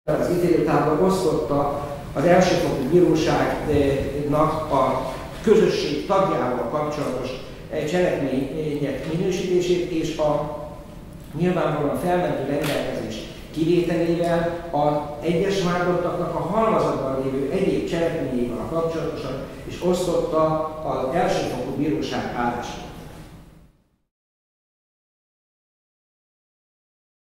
Az ítélőtábla osztotta az elsőfokú bíróságnak a közösség tagjával kapcsolatos cselekmények minősítését és a nyilvánvalóan felmentő rendelkezés kivételével az egyes vádlottaknak a halmazatban lévő egyéb cselekményével kapcsolatosan és osztotta az elsőfokú bíróság álláspontját.